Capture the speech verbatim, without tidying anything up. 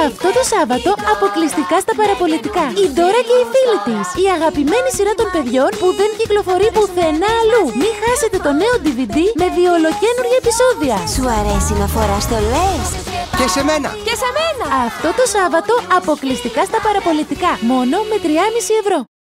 Αυτό το Σάββατο αποκλειστικά στα παραπολιτικά. Η Ντόρα και οι φίλοι της. Η αγαπημένη σειρά των παιδιών που δεν κυκλοφορεί πουθενά αλλού. Μην χάσετε το νέο ντι βι ντι με δύο ολοκαίνουργια επεισόδια. Σου αρέσει να φοράς στολές? Και σε μένα! Και σε μένα! Αυτό το Σάββατο αποκλειστικά στα παραπολιτικά. Μόνο με τρία κόμμα πέντε ευρώ.